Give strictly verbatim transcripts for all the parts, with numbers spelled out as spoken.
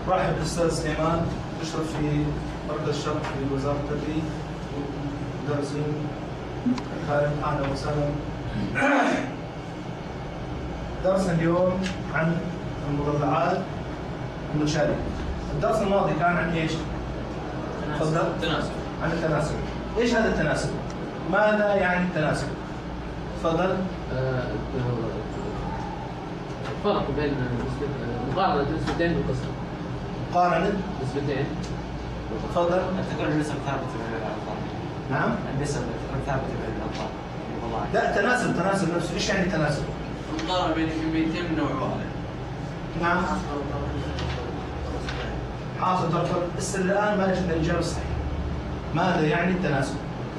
رحب بالاستاذ سليمان يشرف في مركز الشرق في وزاره التربيه والمدرسين. خالد اهلا وسهلا. درسنا اليوم عن المضلعات المتشابهه. الدرس الماضي كان عن ايش؟ تفضل. التناسب. عن التناسب. ايش هذا التناسب؟ ماذا يعني التناسب؟ تفضل. الفرق بين مقارنة نسبتين بالقسم. مقارنة نسبتين. تفضل. تكون النسب ثابتة بين الأرقام. نعم. النسب تكون ثابتة بين الأرقام. لا تناسب تناسب نفسه، ايش يعني تناسب؟ مقارنة بين كميتين من نوع واحد. نعم. حاصل ضرب بس الآن ما جبنا الإجابة الصحيحة. ماذا يعني التناسب؟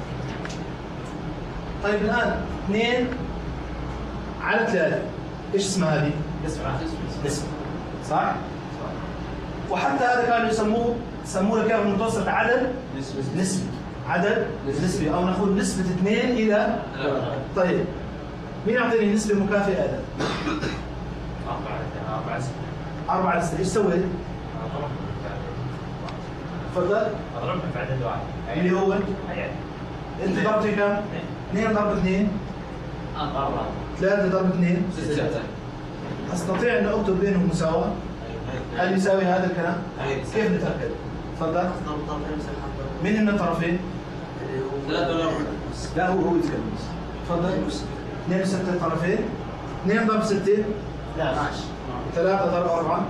طيب الآن اثنين على ثلاثة، ايش اسمها هذه؟ نسبة. نسبة. صح؟ وحتى هذا كانوا يسموه يسموه كيف المتوسط عدد نسبي. نسبي. عدد نسبي أو نقول نسبة اثنين إلى. طيب مين يعطيني نسبة مكافئة هذا؟ أربعة أربعة ستة. أربعة على ستة، ايش سويت؟ تفضل. أضربها في عدد واحد. اللي هو؟ أنت ضربت في كم؟ اثنين ضرب اثنين. أربعة. ثلاثة ضرب اثنين. ستة. أستطيع أن أكتب بينهم مساواة؟ هل يساوي هذا الكلام؟ كيف نتأكد؟ تفضل. مين من الطرفين؟ ثلاثة ولا أربعة؟ لا هو هو يتكلم. تفضل. اثنين وستة الطرفين. اثنين ضرب ستة. اثني عشر. ثلاثة ضرب أربعة.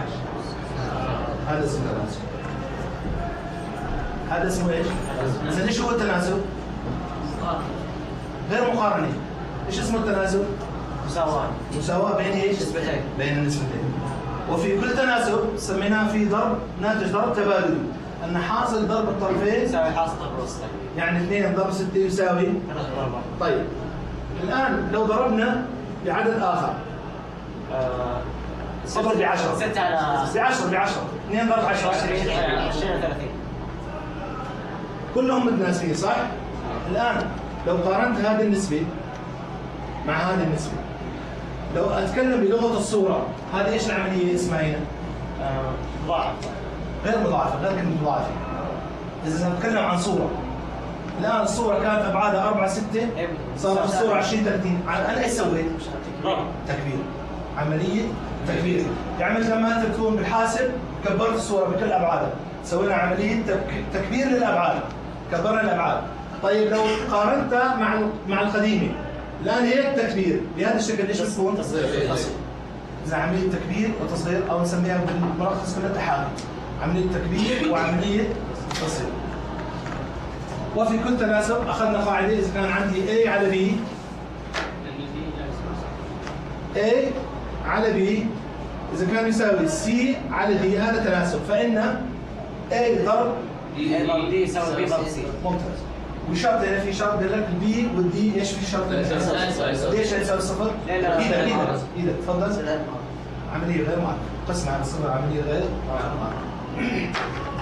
هذا اسمه التناسب. هذا اسمه ايش؟ إذا ايش هو التناسب؟ غير مقارنة. ايش اسمه التناسب؟ مساواة. مساواة بين ايش؟ نسبتين. بين النسبتين. وفي كل تناسب سميناه في ضرب ناتج ضرب تبادلي. أن حاصل ضرب الطرفين يساوي حاصل ضرب الوسطين. يعني اثنين ضرب ستة يساوي ثلاثة ضرب أربعة. طيب الآن لو ضربنا بعدد آخر. آه، اضرب بعشرة. ستة على بعشرة بعشرة. اثنين ضرب عشرة. عشرين عشرين ثلاثين. كلهم متناسبين صح؟ الآن لو قارنت هذه النسبة مع هذه النسبة، لو أتكلم بلغة الصورة، هذه إيش العملية اسمها هنا؟ آه، مضاعف. غير مضاعفة، غير كلمة مضاعفة. إذا نتكلم عن صورة، الآن الصورة كانت أبعادها أربعة ستة، صارت الصورة عشرين ثلاثين، أنا إيش سويت؟ تكبير. عملية تكبير. يعني مثل ما أنت تكون بالحاسب كبرت الصورة بكل أبعادها، سوينا عملية تكبير للأبعاد، كبرنا الأبعاد. طيب لو قارنتها مع مع القديمة، الآن هيك تكبير بهذا الشكل ايش بتكون؟ تصغير. إذا عملية تكبير وتصغير أو نسميها بالملخص كله تحالي. عملية تكبير وعملية تصغير. وفي كل تناسب أخذنا قاعدة إذا كان عندي A على B، A على B إذا كان يساوي C على D، هذا تناسب، فإن A ضرب A ضرب D يساوي B ضرب C. ممتاز. وشرط هنا في شرط بين لك البي والدي ايش في شرط؟ ليش يساوي صفر؟ لا لا ايدك ايدك ايدك تفضل. عملية غير معقدة، قسم على الصفر عملية غير معقدة.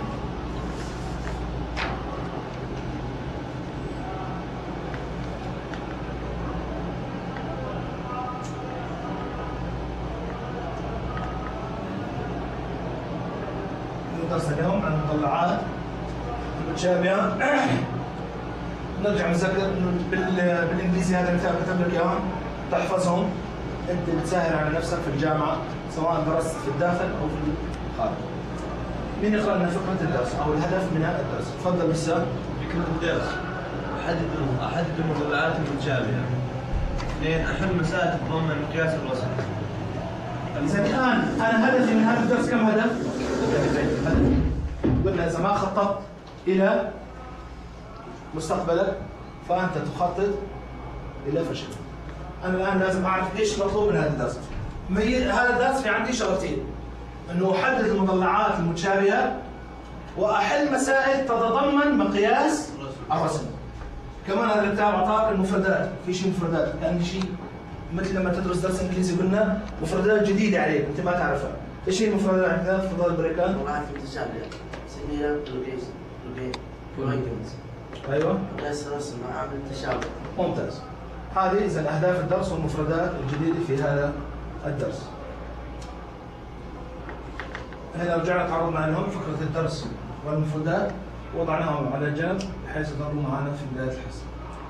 درسنا اليوم عن المطلعات المتشابهة. نرجع نذكر بالانجليزي هذا المثال كتب لك اياهم تحفظهم، انت بتسهل على نفسك في الجامعه سواء درست في الداخل او في الخارج. مين يقرا لنا فكره الدرس او الهدف من هذا الدرس؟ تفضل لسه. فكره الدرس احدد احدد المضلعات المتشابهه. اثنين احل مسائل تتضمن مقياس الوزن. اذا الان انا هدفي من هذا الدرس كم هدف؟ هدف. قلنا اذا ما خططت الى مستقبلك فأنت تخطط إلى فشل. أنا الآن لازم أعرف إيش مطلوب من هذا الدرس. هذا الدرس في عندي شغلتين، إنه أحدد المضلعات المتشابهة وأحل مسائل تتضمن مقياس الرسم. كمان هذا الكتاب أعطاك المفردات، في شيء مفردات، كان شيء مثل لما تدرس درس إنجليزي قلنا مفردات جديدة عليك أنت ما تعرفها. إيش هي المفردات عندنا؟ تفضل بريكان. المضلعات المتشابهة سميها لوجيز لوجيز. ايوه. قياس الرسم معامل التشابه. ممتاز. هذه اذا اهداف الدرس والمفردات الجديده في هذا الدرس. هنا رجعنا تعرضنا لهم فكره الدرس والمفردات وضعناهم على جنب بحيث يضلوا معنا في بدايه الحصه.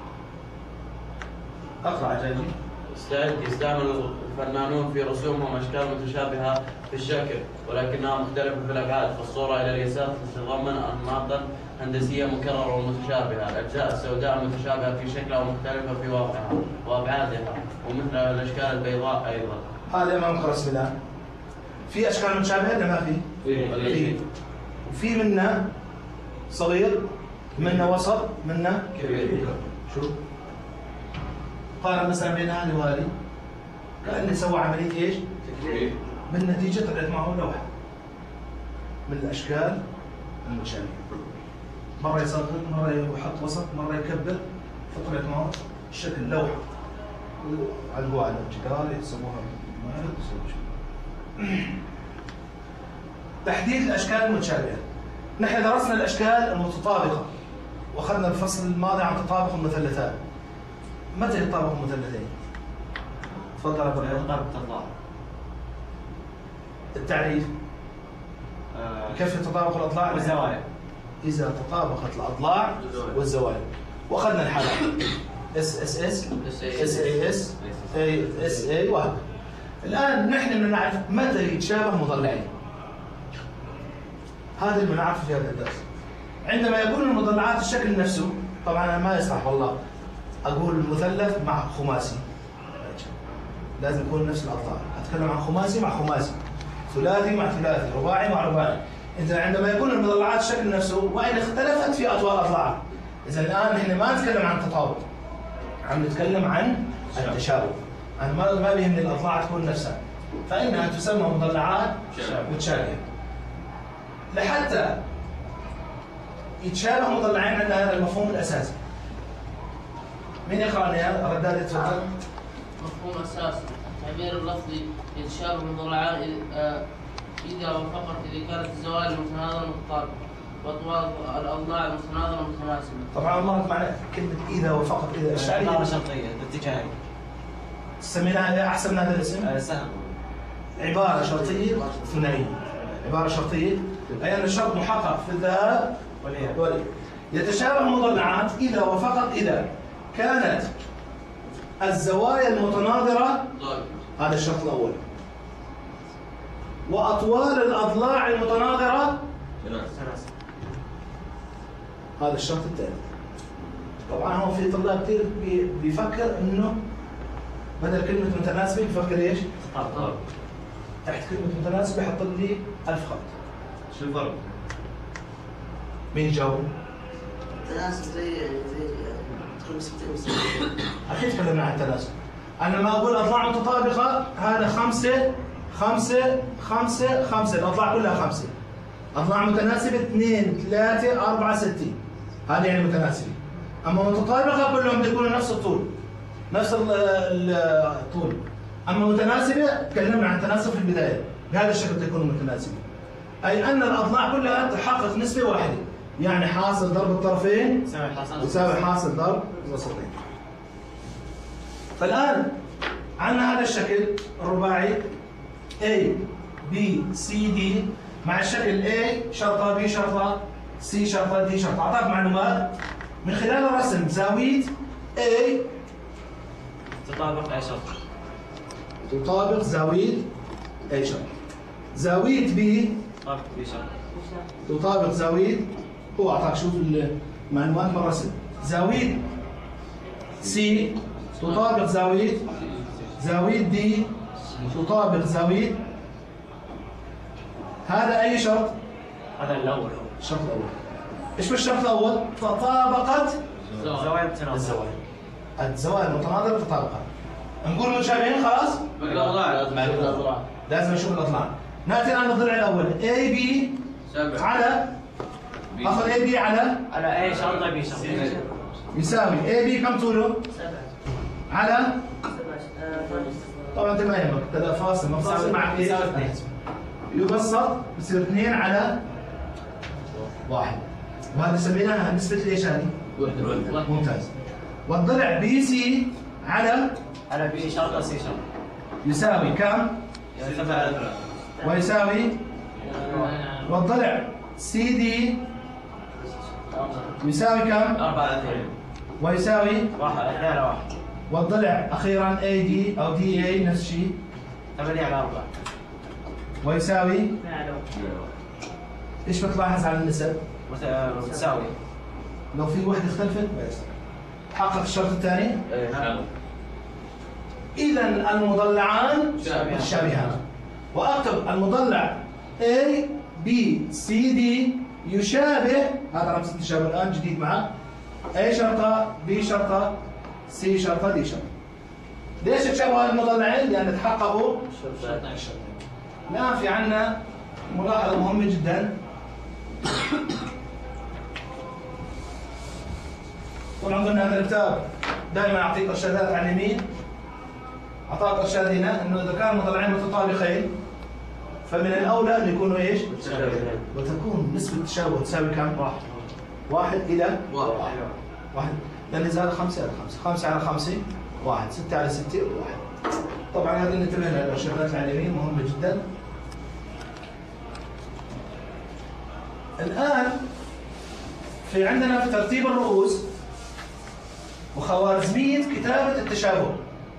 اقرا عجاجي. استعد يستعمل الفنانون في رسومهم اشكال متشابهه في الشكل ولكنها مختلفه في الابعاد، فالصوره الى اليسار تتضمن انماطا هندسيه مكرره ومتشابهه، الاجزاء السوداء متشابهه في شكلها ومختلفه في واقعها وابعادها، ومثل الاشكال البيضاء ايضا. هذا امام قرص الان. في اشكال متشابهه ولا ما في؟ في. وفي منا صغير، منا وسط، منا كبير. شو؟ قارن مثلا بين هذه وهذه كأنه سوى عملية ايش؟ تكبير. بالنتيجة طلعت معه لوحة من الأشكال المتشابهة. مرة يصغر، مرة يحط وسط، مرة يكبر، فطلعت معه شكل لوحة. علقوها على الجدار يسموها مارد يسووا تحديد الأشكال المتشابهة. نحن درسنا الأشكال المتطابقة وأخذنا الفصل الماضي عن تطابق المثلثات. متى يتطابق المثلثين؟ تفضل ابو العلم. ضرب تطلع. التعريف آه كيف يتطابق الاضلاع والزوايا. اذا تطابقت الاضلاع والزوايا. واخذنا الحالات اس اس اس اس اي اس اي اس اي وهكذا. الان نحن بدنا نعرف متى يتشابه مضلعين. هذا اللي بنعرفه في هذا الدرس. عندما يكون المضلعات الشكل نفسه، طبعا انا ما يصح والله اقول مثلث مع خماسي، لازم يكون نفس الاضلاع. اتكلم عن خماسي مع خماسي، ثلاثي مع ثلاثي، رباعي مع رباعي. اذا عندما يكون المضلعات الشكل نفسه وان اختلفت في اطوال اضلاعها، اذا الان نحن ما نتكلم عن التطابق، عم نتكلم عن التشابه. انا ما ما بيهمني الاضلاع تكون نفسها، فانها تسمى مضلعات متشابهه. لحتى يتشابه مضلعين عندنا هذا المفهوم الاساسي. مين يقرأ لي الرداد يتفضل؟ مفهوم أساسي التعبير اللفظي يتشابه مضلعان إذا وفقت إذا كانت الزوايا متناظرة متطابقة وأطوال الأضلاع متناظرة متناسبة. طبعا مرت معنا كلمة إذا وفقط إذا إيش يعني؟ عبارة شرطية باتجاهي. سميناها أحسن من هذا الاسم؟ آه سهل. عبارة شرطية ثنائية. عبارة شرطية أي أن الشرط محقق في الذهاب والإياب. يتشابه مضلعات إذا وفقط إذا كانت الزوايا المتناظرة، هذا الشرط الأول، وأطوال الأضلاع المتناظرة، هذا الشرط الثالث. طبعا هو في طلاب كثير بيفكر إنه بدل كلمة متناسبة بيفكر إيش؟ تحت كلمة متناسبة يحط لي ألف خط. شو الفرق؟ مين يجاوب؟ تناسب زي زي خمسة أكيد تكلمنا عن التناسب. أنا ما أقول أضلاع متطابقة، هذا خمسة خمسة خمسة خمسة، الأضلاع كلها خمسة. أضلاع متناسبة اثنين ثلاثة أربعة ستة، هذه يعني متناسبة. أما متطابقة كلهم بيكونوا نفس الطول، نفس الطول. أما متناسبة تكلمنا عن التناسب في البداية، بهذا الشكل تكون متناسبة. أي أن الأضلاع كلها تحقق نسبة واحدة، يعني حاصل ضرب الطرفين يساوي حاصل ضرب الوسطين. فالآن عندنا هذا الشكل الرباعي A B C D مع الشكل A شرطة B شرطة C شرطة D شرطة. أعطاك معلومات من خلال الرسم. زاوية A تطابق أي شرط. تطابق زاوية A شرط. زاوية B تطابق B شرط. تطابق زاوية، هو أعطاك شوف المعلومات من الرسم. زاوية C تطابق زاوية زاوية D تطابق زاوية. هذا أي شرط؟ هذا الأول. الشرط الأول. إيش بالشرط الأول؟ تطابقت زوايا متناظرة. الزوايا. الزوايا المتناظرة تطابقت. نقول متشابهين خلاص؟ الأضلاع لازم نشوف الأضلاع. نأتي الآن للضلع الأول A B على أخذ A B على على أي شرطة B شرطة. يساوي A B كم طوله؟ على طبعا انت ما يهمك كذا فاصل مفاصل معك ايه؟ يبسط بصير اثنين على واحد، وهذا سميناها نسبة ليش هذه؟ وحدة. ممتاز. والضلع بي سي على على B شرطة C شرطة. يساوي كم؟ ثلاثة. ويساوي والضلع سي دي يساوي كم؟ أربعة اثنين. ويساوي واحد اثنين واحد. والضلع أخيرا اي دي أو دي اي نفس الشيء ثمانية على أربعة. ويساوي ايش بتلاحظ على النسب؟ متساوي. لو في وحدة اختلفت بس تحقق الشرط الثاني. نعم. إذا المضلعان متشابهان، وأكتب المضلع A B C D يشابه، هذا رمز التشابه الآن جديد معه، A شرطة B شرطة C شرطة D شرطة. ليش تشابهوا المضلعين؟ لأن تحققوا الشرطين. الآن في عندنا ملاحظة مهمة جدا. طبعا قلنا هذا الكتاب دائما يعطيك ارشادات على اليمين. اعطاك ارشاد هنا انه اذا كان مضلعين متطابقين فمن الاولى ان يكونوا ايش؟ متشابهين. وتكون نسبة التشابه تساوي كم؟ واحد. واحد الى واحد. واحد لان اذا هذا خمسة على خمسة، خمسة على خمسة واحد، ستة على ستة واحد. طبعا هذه ننتبه لها الارشادات على اليمين مهمة جدا. الان في عندنا في ترتيب الرؤوس وخوارزمية كتابة التشابه.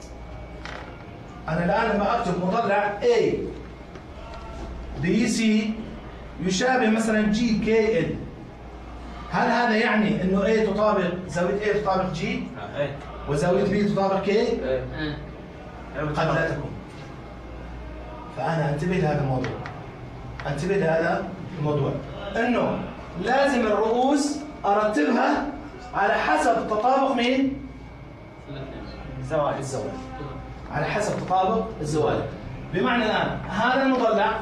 أنا الآن لما أكتب مضلع A B C يشابه مثلا G K L، هل هذا يعني إنه A تطابق زاوية A تطابق G وزاوية B تطابق K؟ قد لا تكون. فأنا أنتبه لهذا الموضوع. أنتبه لهذا الموضوع إنه لازم الرؤوس أرتبها على حسب تطابق مين؟ الزوايا. الزوايا. على حسب تطابق الزوايا. بمعنى الآن هذا المضلع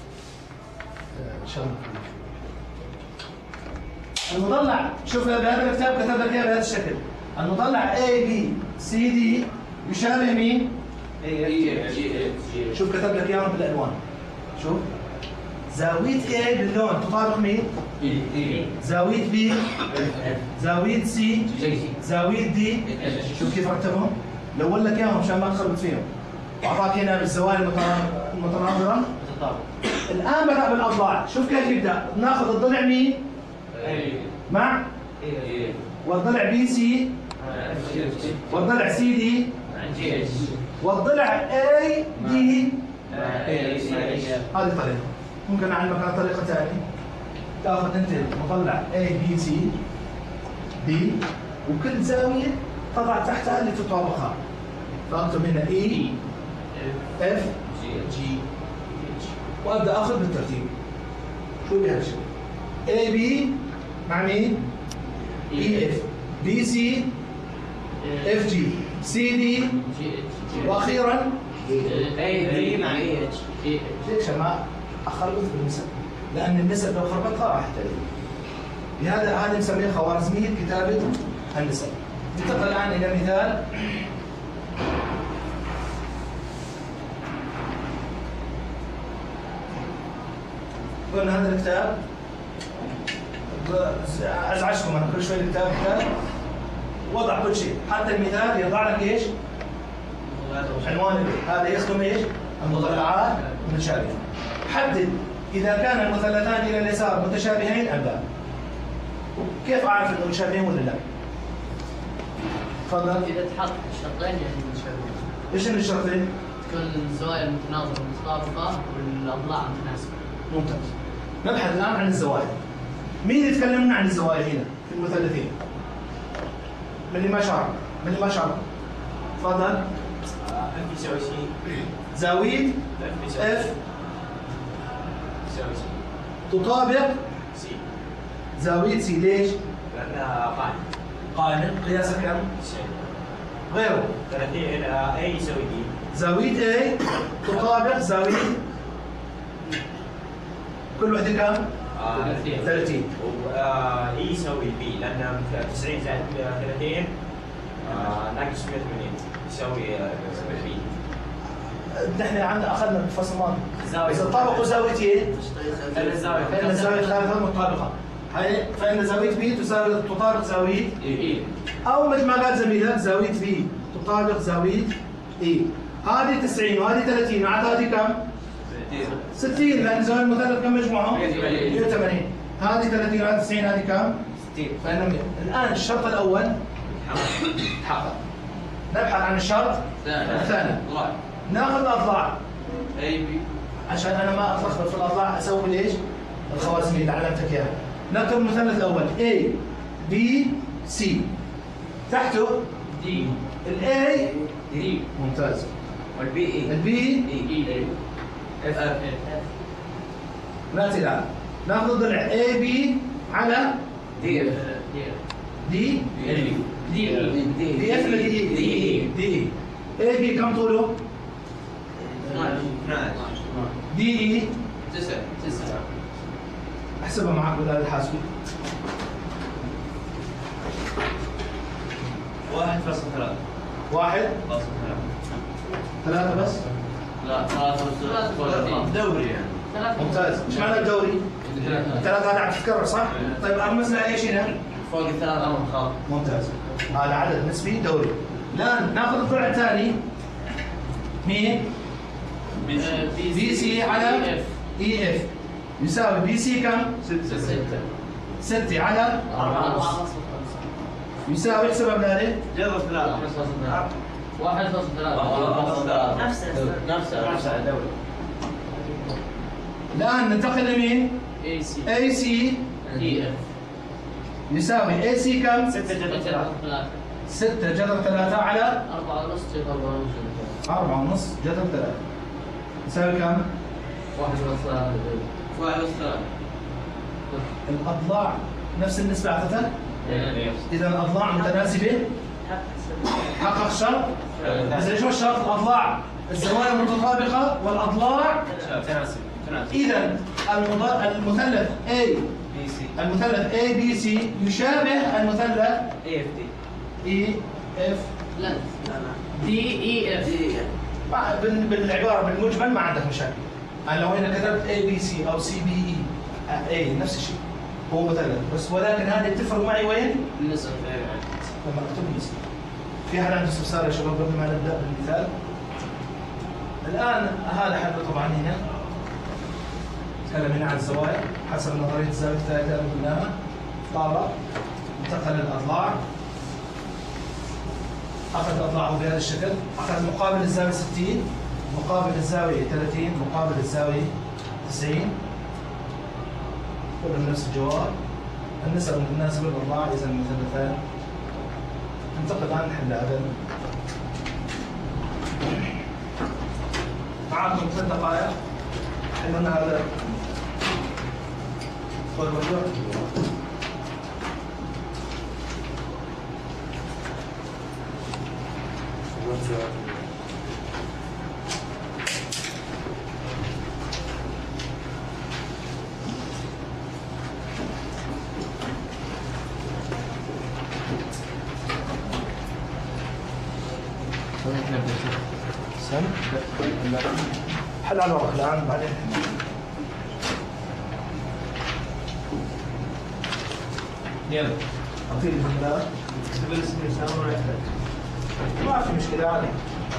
المضلع شوف بهذا الكتاب كتب لك اياه بهذا الشكل. المضلع A B C D يشابه مين؟ شوف كتب لك اياهم بالالوان. شوف زاوية A باللون تطابق مين؟ زاوية B، زاوية C، زاوية D. شوف كيف رتبهم؟ لو قلت لك اياهم عشان ما تخربط فيهم. اعطاك هنا بالزوايا المتناظرة. الآن بدأ بالأضلاع، شوف كيف يبدأ؟ ناخذ الضلع مين؟ مع والضلع بي سي والضلع سي دي والضلع اي دي. هذه طريقة. ممكن أعلمك على طريقة ثانية. تاخذ أنت مضلع اي بي سي دي وكل زاوية تضع تحتها اللي تطابقها. فأكتب هنا اي اف جي وابدا اخذ بالترتيب. شو بهالشيء؟ اي بي مع مين؟ اي اف، بي سي، اف جي، سي دي، واخيرا اي دي مع اي اتش. ليش ما اخربط بالنسب؟ لان النسب لو خربطها راح تأذي. بهذا هذا نسميه خوارزمية كتابة النسب. ننتقل الان الى مثال. قلنا هذا الكتاب ازعجكم انا كل شوي الكتاب كتاب وضع كل شيء، حتى المثال يضع لك ايش؟ عنوان هذا يخدم ايش؟ المضلعات المتشابهه. حدد اذا كان المثلثان الى اليسار متشابهين ام لا. كيف اعرف انهم متشابهين ولا لا؟ تفضل. اذا تحط الشرطين يعني متشابهين. ايش الشرطين؟ تكون الزوايا المتناظره متطابقه والاضلاع متناسبه. ممتاز. نبحث الآن عن الزوايا. مين يتكلم لنا عن الزوايا هنا في المثلثين؟ من اللي ما شارك، من اللي ما شارك. تفضل. اف يساوي سي. زاوية اف يساوي سي. تطابق سي. زاوية سي. ليش؟ لأنها قائمة. قائمة قياسها كم؟ غيره. ثلاثين اي يساوي دي. زاوية A تطابق زاوية كل وحدة كم؟ ثلاثين. ثلاثين. واي يساوي بي لأن تسعين زائد ثلاثين ناقص مئة وثمانين يساوي بي. نحن عندنا أخذنا بالفصل الماضي. زاوية. إذا طابقوا زاويتين فإن الزاوية. فإن الزاوية الثالثة مطابقة. هاي فإن زاوية B تساوي تطابق زاوية اي. أو مثل ما قال زميلك زاوية B تطابق زاوية E. هذه تسعين وهذه ثلاثين معناتها هذه كم؟ ستين لان زوايا المثلث كم مجموعهم؟ مئة وثمانين. هذه ثلاثين هذه تسعين هذه كم؟ ستين. فإنهم الان الشرط الاول تحقق. نبحث عن الشرط الثاني. ناخذ الاضلاع. اي بي عشان انا ما اتلخبط في الاضلاع اسوي ليش؟ الخوارزميه اللي علمتك اياها. نكتب المثلث الاول A B C. تحته دي الاي دي ممتاز. والبي اي. البي اي اف اف. ناتي الان ناخذ الضلع اي بي على دي اف. دي دي دي دي اف ولا دي اي؟ دي اي اي بي كم طوله؟ اثناشر. دي اي تسعة تسعة. احسبها معك بالآلة الحاسبة. واحد فاصل ثلاثة. واحد فاصل ثلاثة. ثلاثة بس؟ لا ثلاثة دوري يعني. ثلاثة. ممتاز. ايش معنى الدوري؟ الثلاثة هذا عم تتكرر صح؟ طيب المسألة ايش هنا؟ فوق الثلاثة خط. ممتاز. هذا عدد نسبي دوري. الآن ناخذ الضلع الثاني مين؟ بي سي على اي اف يساوي بي سي كم؟ ستة. ستة. ستة على أربعة. يساوي احسبها بالآلة. جذر ثلاثة. واحد فاصل ثلاثة. نفسه نفسها نفسها دوري. الآن ننتقل لمين؟ اي سي اي سي اي اف. يساوي اي سي كم؟ ستة جذر ثلاثة. ثلاثة. ستة جذر ثلاثة على أربعة ونص جذر أربعة ونص. أربعة ونص جذر ثلاثة يساوي كم؟ واحد فاصل ثلاثة. واحد وثلاثة. الأضلاع نفس النسبة أعطتك؟ إذا الأضلاع متناسبة حقق الشرط. بس ايش هو الشرط؟ الأضلاع الزوايا متطابقة والأضلاع تناسب. تناسب. إذا المض- المثلث A بي سي. المثلث A B C يشابه المثلث اي اف دي. E F. لا دي اي اف. مع- بال- بالعبارة بالمجمل ما عندك مشاكل. يعني لو هنا كتبت A B C أو C B E A نفس الشيء هو مثلث بس ولكن هذه بتفرق معي وين؟ النسب. لما اكتب الاسم. في حد عنده استفسار يا شباب قبل ما نبدا بالمثال؟ الان هذا حله طبعا هنا تكلم هنا عن الزوايا حسب نظريه الزاويه الثالثه اللي قلناها. طابق انتقل الاضلاع اخذ اضلاعه بهذا الشكل، اخذ مقابل الزاويه ستين مقابل الزاويه ثلاثين مقابل الزاويه تسعين كلهم نفس الجواب. النسب المتناسبه للاضلاع اذا المثلثان. ننتقل الان نحل هذا. معكم ثلاث دقائق حلنا هذا سؤال مرجوع. سم حل على الورق الان بعدين. يلا. اعطيني الجملات. اكتب الاسم يساوي ولا يحتاج. ما في مشكله عادي.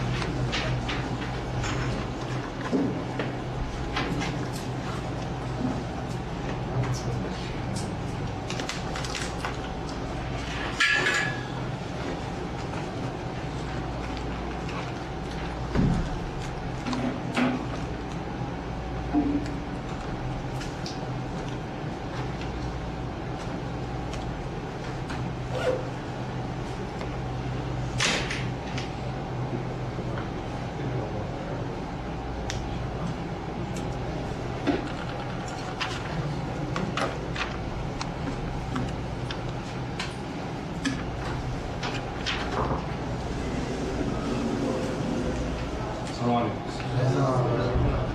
السلام عليكم.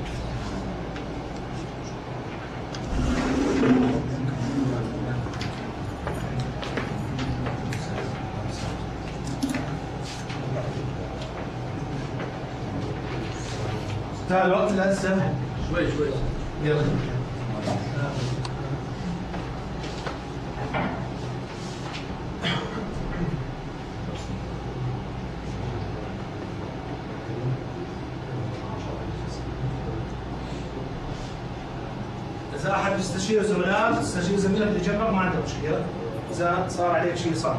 تعال الوقت لسه شوي شوي. يلا. إذا أحد يستشير زملاء تستشير زميلك اللي جنبك ما عنده مشكلة، إذا صار عليك شيء صار.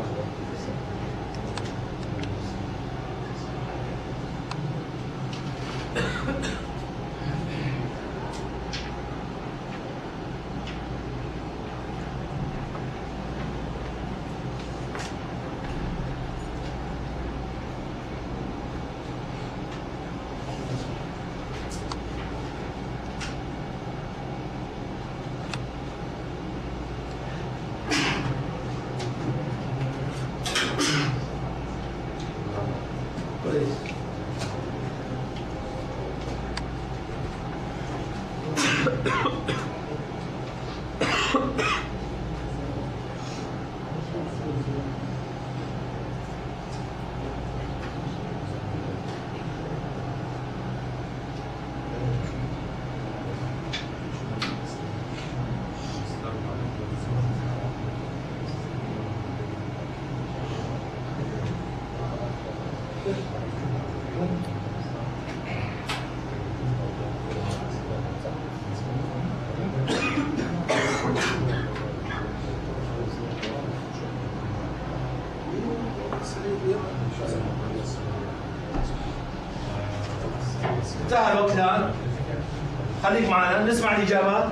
انتهى الوقت الآن، خليك معنا نسمع الإجابات.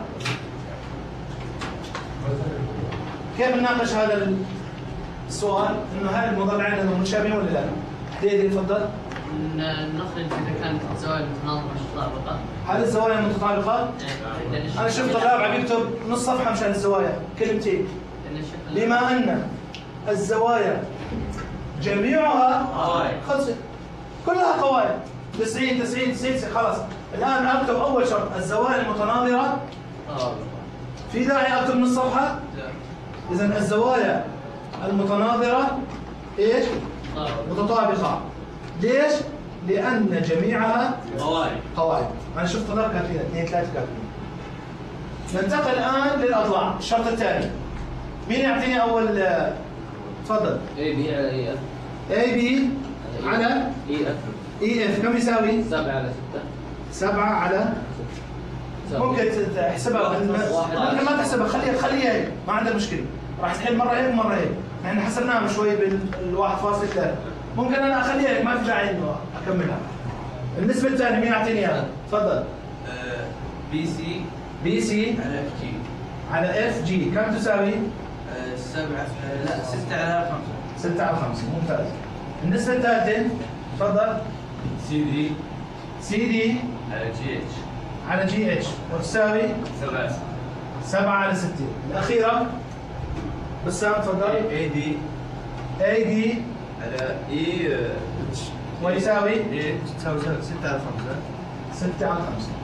كيف نناقش هذا السؤال؟ إنه هل المضلعين لهم متشابهين ولا لا؟ ديدي تفضل. نخرج إذا كانت الزوايا متناظرة مش متطابقة. هل الزوايا متطابقة؟ أنا شفت طلاب عم يكتب نص صفحة مشان الزوايا، كلمتين. بما أن الزوايا جميعها خلصت كلها قوائم تسعين تسعين تسعين خلاص. الآن أكتب أول شرط الزوايا المتناظرة. في داعي أكتب نص صفحة؟ إذا الزوايا المتناظرة إيش؟ متطابقة. ليش؟ لأن جميعها قوائم. قوائم. أنا شفت طلاب كاتبين اثنين ثلاثة كاتبين. ننتقل الآن للأضلاع، الشرط الثاني. مين يعطيني أول؟ تفضل. اي بي على اي اف. اي بي على اي اف. اي اف كم يساوي؟ سبعة على ستة. سبعة على ممكن تحسبها، ممكن ما تحسبها، خليها خليها هيك، ما عندها مشكلة. راح تحل مرة هيك ومرة هيك، نحن حسبناها من شوي بالواحد فاصلة ثلاثة. ممكن أنا أخليها هيك، ما في داعي إنه أكملها. النسبة الثانية مين يعطيني إياها؟ تفضل. بي سي بي سي على اف جي على اف جي كم تساوي؟ سبعة لا ستة على خمسة. ستة على خمسة، ممتاز. النسبة الثالثة تفضل. سي دي سي دي على جي اتش على جي اتش وتساوي سبعة سبعة على ستة. الأخيرة بسام تفضل. اي دي اي دي على اي ويساوي تساوي ستة على خمسة. ستة على خمسة.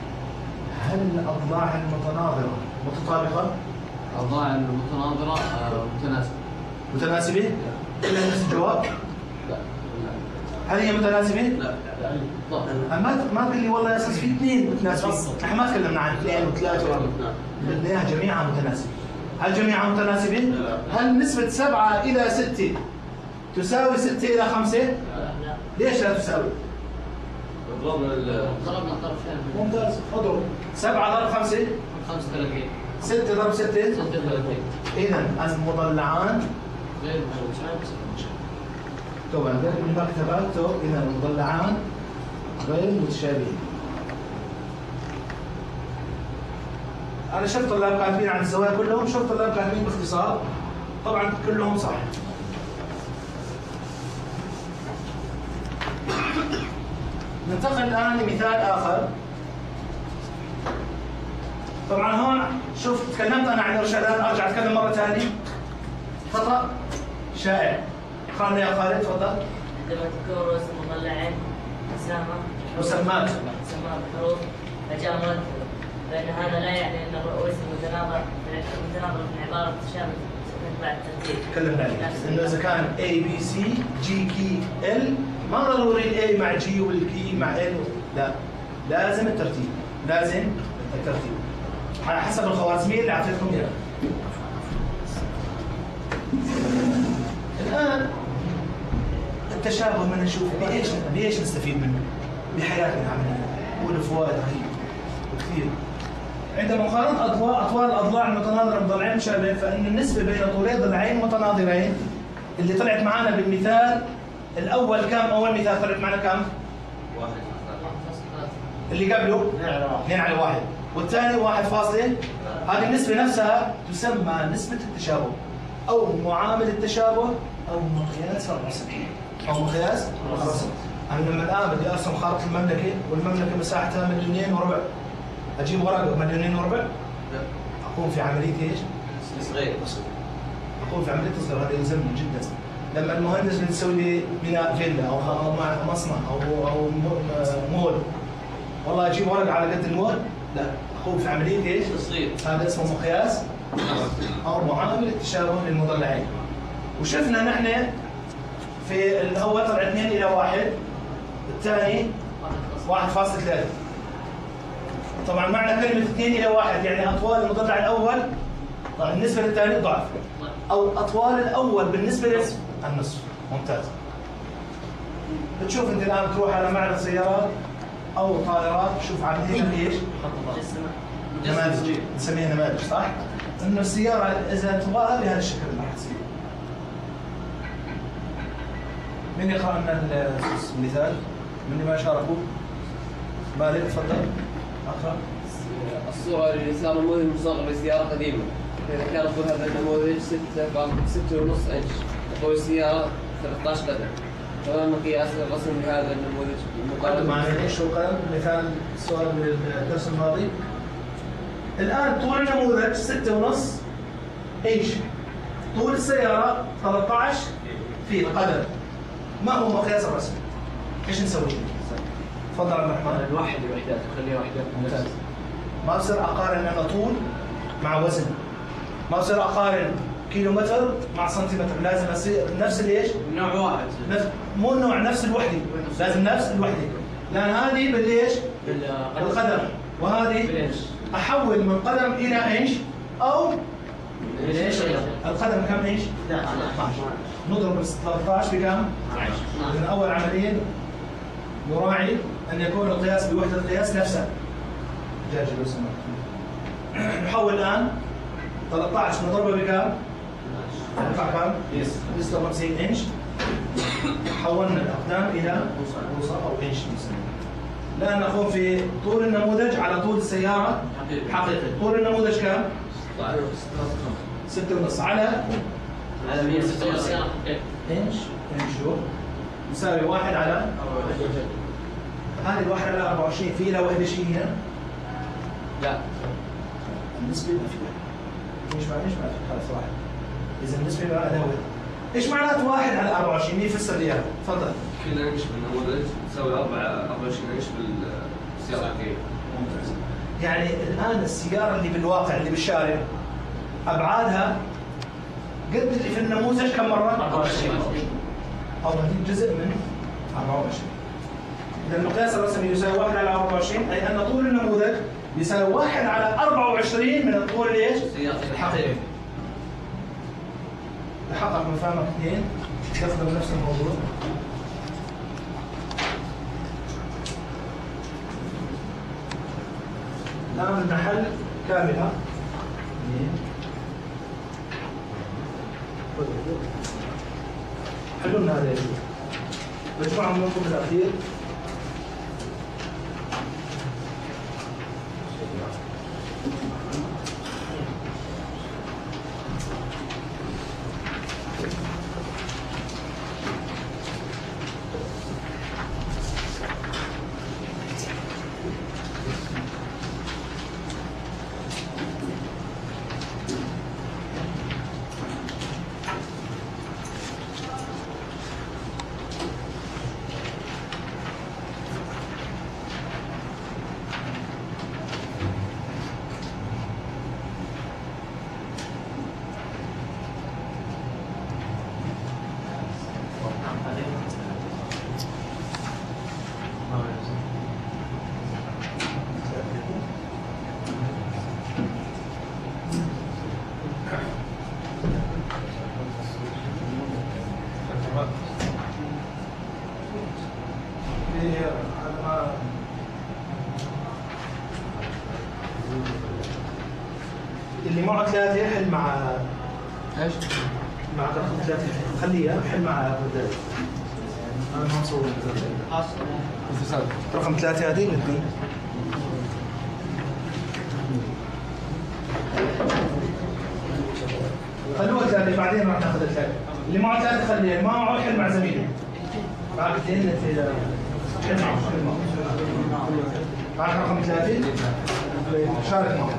هل الأضلاع المتناظرة متطابقة؟ الأضلاع المتناظرة متناسبة. متناسبة؟ كلها نفس الجواب؟ لا. هل هي متناسبة؟ لا. لا. ما ما تقول لي والله يا أساس في اثنين متناسبين، نحن ما تكلمنا عن اثنين وثلاثة وأربعة، بدنا إياها جميعها متناسبة. هل جميعها متناسبة؟ لا. هل نسبة سبعة إلى ستة تساوي ستة إلى خمسة؟ لا. ليش لا تساوي؟ ضربنا ضربنا طرفين. ممتاز، اضرب. سبعة ضرب خمسة خمسة وثلاثين. ستة ضرب ستة ستة وثلاثين. إذا المضلعان غير متشابهين. طبعا غير المكتبات، إذا المضلعان غير متشابهين. أنا شفت طلاب كاتبين عن الزوايا كلهم، شفت طلاب كاتبين باختصار، طبعا كلهم صح. ننتقل الآن لمثال آخر. طبعا هون شوف تكلمت أنا عن الإرشادات، أرجع أتكلم مرة ثانية. خطأ شائع. خلنا يا خالد تفضل. عندما تكون رؤوس المضلعين مسامة مسمات مسمات حروف فجاء مرتبة، فإن هذا لا يعني أن الرؤوس المتناظرة المتناظرة من عبارة تشابه تتبع الترتيب. تكلمنا عليه انه اذا كان A B C G K L ما ضروري ال A مع G والكي مع L، لا، لازم الترتيب، لازم الترتيب على حسب الخوارزمية اللي اعطيتكم اياها. الان التشابه بدنا نشوف بايش بايش نستفيد منه بحياتنا العمليه، وله فوائد رهيبه وكثير. عند مقارنة أطوال أطوال الأضلاع المتناظرة بضلعين مشابهين فإن النسبة بين طولي ضلعين متناظرين اللي طلعت معنا بالمثال الأول كم؟ أول مثال طلعت معنا كم؟ واحد. اللي قبله اثنين على واحد والثاني واحد فاصلة. هذه النسبة نفسها تسمى نسبة التشابه أو معامل التشابه أو مقياس الرسم أو مقياس الرسم. أنا لما الآن بدي أرسم خارطة المملكة والمملكة مساحتها مليونين وربع، أجيب ورقة مليونين وربع؟ أقوم في عملية إيش؟ صغير. أقوم في عملية تصغير، هذا يلزمني جدا. لما المهندس بيسوي لي بناء فيلا أو أو مصنع أو أو مول، والله أجيب ورقة على قد المول؟ لا، أقوم في عملية إيش؟ تصغير. هذا اسمه مقياس أو معامل التشابه للمضلعين. وشفنا نحن في الأول طلع اثنين إلى واحد، الثاني واحد فاصلة ثلاثة. طبعا معنى كلمة اثنين إلى واحد يعني أطوال المضلع الأول طبعا بالنسبة للثاني ضعف، أو أطوال الأول بالنسبة للنصف. ممتاز. بتشوف أنت الآن تروح على معرض سيارات أو طائرات، تشوف عملية إيش؟ نماذج، نسميها نماذج صح؟ إنه السيارة إذا تبغاها بهذا الشكل راح تصير. من يقرأ لنا المثال؟ من ما شاركوا؟ مالك تفضل. أقرأ. الصورة لليسار نموذج مصغر لسيارة قديمة. إذا كان طول هذا النموذج ستة ستة ونص إنش، طول السيارة ثلاثة عشر قدم. فما مقياس الرسم لهذا النموذج؟ مقدم معنا ايش هو القلم؟ مثال السؤال من الدرس الماضي. الآن طول النموذج ستة ونص ايش؟ طول السيارة ثلاثة عشر في القدم. ما هو مقياس الرسم؟ ايش نسوي؟ تفضل عبد الرحمن. الواحد وحدات، خليها وحدات. ممتاز. ما بصير اقارن انا طول مع وزن. ما بصير اقارن كيلو متر مع سنتيمتر، لازم اصير نفس الايش؟ نوع واحد. نفس مو النوع، نفس الوحده، لازم نفس الوحده. لان هذه بالايش؟ بالقدم، وهذه بالإنش. احول من قدم الى انش او بالإنش. القدم كم انش؟ اثناشر. نضرب ثلاثة عشر بكم؟ اذا اول عمليه نراعي ان يكون القياس بوحده القياس نفسها. جاج لو سمحت. نحول الان ثلاثة عشر نضربه بكم؟ يطلع كم؟ ستة وخمسين انش. حولنا الاقدام الى بوصه او انش نسميه. الان نقوم في طول النموذج على طول السياره حقيقي. طول النموذج كم؟ ستة ونص على على مية وستة وخمسين انش. انش هو يساوي واحد على هذه الواحد على أربعة وعشرين. في لها وحده شيء هنا؟ لا. النسبة ما فيها. ايش معنى ايش معنى خلاص واحد. إذا النسبة ما لها وحدة. ايش معنات واحد على أربعة وعشرين؟ مين يفسر لي اياها؟ تفضل. كل انش بالنموذج تساوي أربعة وعشرين انش بالسيارة الحقيقية. ممتاز. يعني الآن السيارة اللي بالواقع اللي بالشارع أبعادها قد اللي في النموذج كم مرة؟ أربعة وعشرين. أو هذه جزء من أربعة وعشرين. إذا المقياس الرسمي يساوي واحد على أربعة وعشرين، أي أن طول النموذج يساوي واحد على أربعة وعشرين من الطول ليش؟ الحقيقي. تحقق من فهمك اثنين تخدم نفس الموضوع. الآن المحل كاملة. حلوا لنا هذا الشيء. مجموعة من النقط الأخير. اللي معه ثلاثة يحل مع ايش؟ مع رقم ثلاثة خليه حل مع بداية. أنا ما مصور رقم ثلاثة هذه الاثنين. خلوها ثلاثة بعدين راح ناخذ الثلاثة. اللي معه ثلاثة خليه، اللي ما معه يحل مع زميله. معك اثنين في حل معه حل معه. معك رقم ثلاثة شارك معه.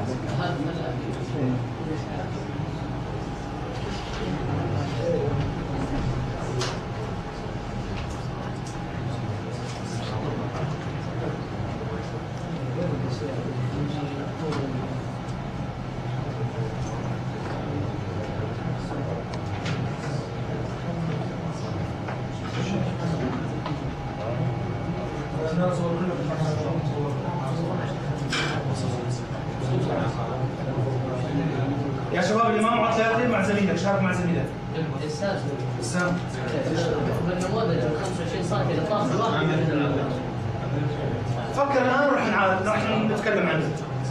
يا شباب اللي ما معه ثلاثة مع زميلك، شارك مع زميلك. استاذ السام بالنموذج ال خمسة وعشرين سم اذا طاف الواحد فكر الان راح نعاد راح نتكلم عنه.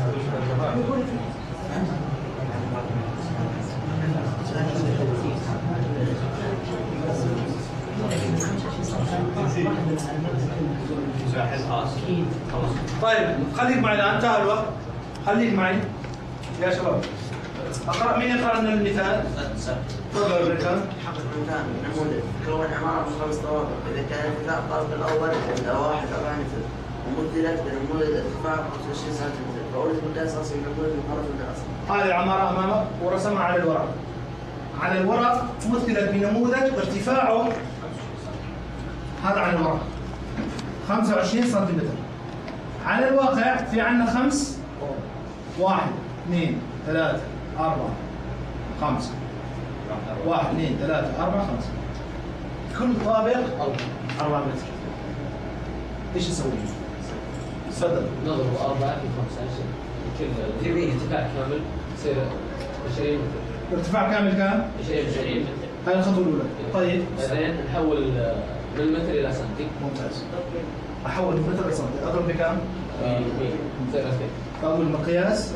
طيب خليك معي الان، انتهى الوقت. خليك معي يا شباب. اقرا، مين يقرا لنا المثال؟ تفضل يا بريكان. حقق المثال نموذج كون عمارة من خمس طوابق، إذا كان ارتفاع الطابق الأول عند واحد أربعة متر ومثلت بنموذج ارتفاع خمسة وعشرين سنتيمتر، فأولد مقياس أصل النموذج مقارنة بالأصل. هذه العمارة أمامك ورسمها على الورق. على الورق مثلت بنموذج ارتفاعه هذا على الورق خمسة وعشرين سنتيمتر. على الواقع في عندنا خمس، واحد اثنين ثلاثة أربعة خمسة، واحد اثنين ثلاثة أربعة خمسة، كل طابق أربعة متر. إيش نسوي؟ تفضل. نضرب أربعة في خمسة عشر كل في ارتفاع كامل يصير عشرين متر. ارتفاع كامل كام؟ عشرين متر. هاي الخطوة الأولى. طيب. بعدين نحول من متر إلى سنتي. ممتاز. أحول من متر إلى سنتي، أضرب بكام؟ مية. يصير ألفين. أقول مقياس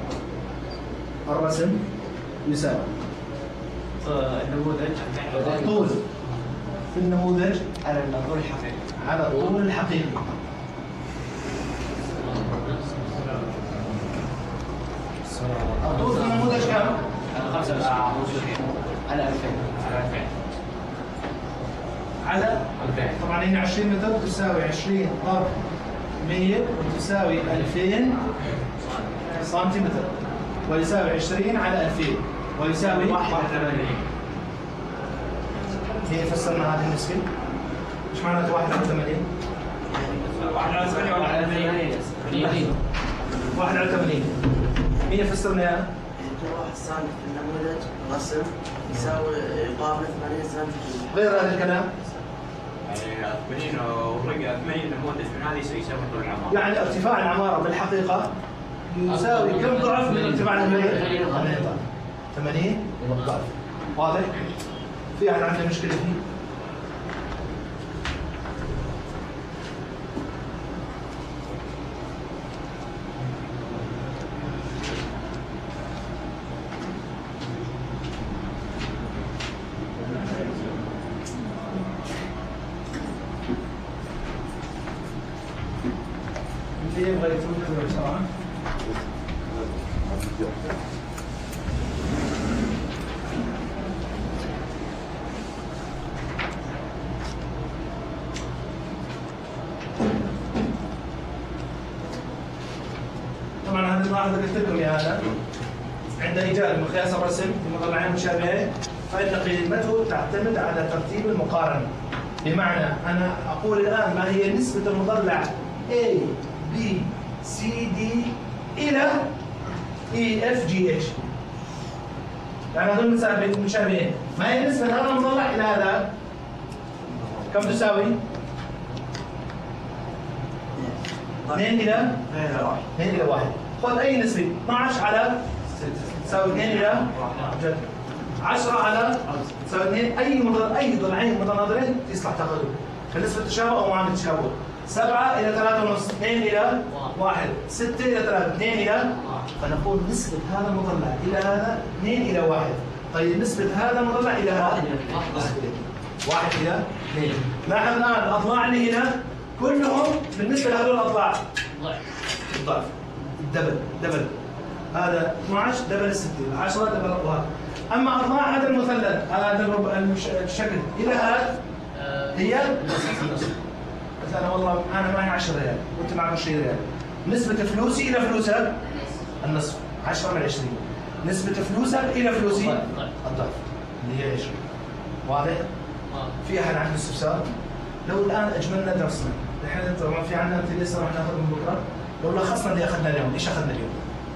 الرسم يساوي النموذج الطول في النموذج على الطول الحقيقي على الطول الحقيقي. الطول في النموذج كم؟ على خمسة على ألفين على ألفين على ألفين. طبعا هنا عشرين متر تساوي عشرين ضرب مية وتساوي ألفين سنتيمتر، ويساوي عشرين على ألفين ويساوي واحد وثمانين. هي فسرنا هذه النسبة. ايش معناته واحد على ثمانين؟ واحد على ثمانين واحد على ثمانين. واحد على ثمانين. مين فسرنا اياها؟ كل واحد سم في النموذج رسم يساوي يقابل ثمانين سنتيمتر. غير هذا الكلام؟ يعني ثمانين ورقة ثمانين نموذج من هذه يساوي طول العمارة. يعني ارتفاع العمارة بالحقيقة يساوي كم ضعف من ارتفاع النموذج؟ ثمانين ضعف. واضح؟ في أحد عنده مشكلة فيه؟ اللي يبغى يفوت بسرعة. طبعا هذه الملاحظة قلت لكم يا هذا عند إيجاد مقياس الرسم لمضلعين مشابهين فإن قيمته تعتمد على ترتيب المقارنة. بمعنى أنا أقول الآن ما هي نسبة المضلع A B C D إلى E F G H. يعني هذول مشابهين. ما هي نسبة هذا المضلع إلى هذا؟ كم تساوي؟ اثنين إلى اثنين إلى واحد. خذ أي نسبة. اثنعش على تساوي اثنين إلى جد. عشرة على تساوي اثنين. أي مضلع أي ضلعين متناظرين يصلح تاخذه. بالنسبة تشابه أو معاملة تشابه. سبعة إلى ثلاثة ونص. اثنين إلى واحد. ستة إلى ثلاثة. اثنين إلى فنقول نسبة هذا المضلع إلى هذا اثنين إلى واحد. طيب نسبة هذا المضلع إلى هذا واحد إلى اثنين. لاحظ الآن الأضلاع اللي هنا كلهم بالنسبة لهذول الأضلاع الضعف الدبل دبل. هذا اثني عشر دبل ستة، عشرة دبل وهذا. أما أضلاع هذا المثلث هذا الشكل إلى هذا هي مثلا والله أنا معي عشرة ريال وأنت معك عشرين ريال، نسبة فلوسي إلى فلوسك النصف، عشرة من عشرين. نسبة فلوسك إلى فلوسي الضعف اللي هي عشرين. واضح؟ في أحد عنده استفسار؟ لو الآن أجملنا درسنا، نحن طبعا في عندنا أمثلة لسه راح ناخذ من بكرة، لو لخصنا اللي أخذنا اليوم، إيش أخذنا اليوم؟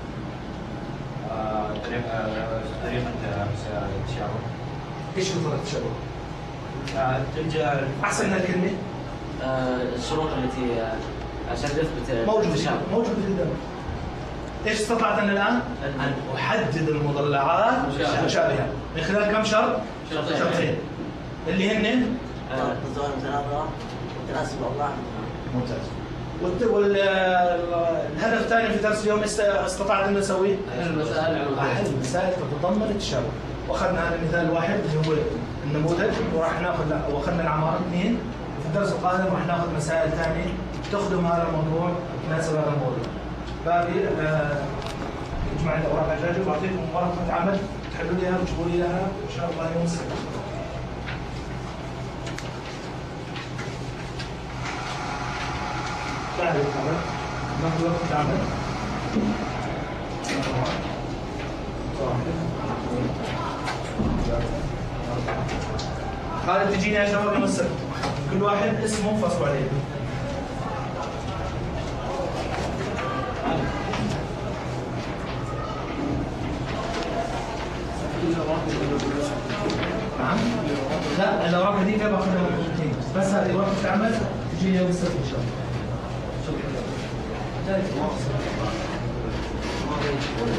طريقة طريقة التشابه. إيش هو طريقة التشابه؟ تلجأ أحسن من الكلمة؟ الشروط التي عشان تثبت موجود موجود في الدم. ايش استطعت انا الان؟ ان احدد المضلعات المشابهه من خلال كم شرط؟ شرطين اللي هن الزوايا المتناظره وتناسب الاضلاع. ممتاز. والهدف الثاني في درس اليوم استطعت ان نسويه؟ حل المسائل حل مسائل تتضمن التشابه. واخذنا هذا المثال الواحد اللي هو النموذج، وراح ناخذ واخذنا العماره اثنين، وفي الدرس القادم راح ناخذ مسائل ثانيه تخدم هذا الموضوع تناسب هذا الموضوع. باقي اجمع لي اوراق الجاجه واعطيكم ورقه عمل تحلوا لي اياها وتجيبوا لي اياها ان شاء الله يوم السبت. تعالوا العمل ناخذ ورقه عمل. خالد تجيني يا شباب يوم السبت، كل واحد اسمه فصلوا عليه. نعم؟ لا الاوراق هذيك باخذها مرتين، بس هذه ورقه عمل تجيني يوم السبت ان شاء الله. شكرا.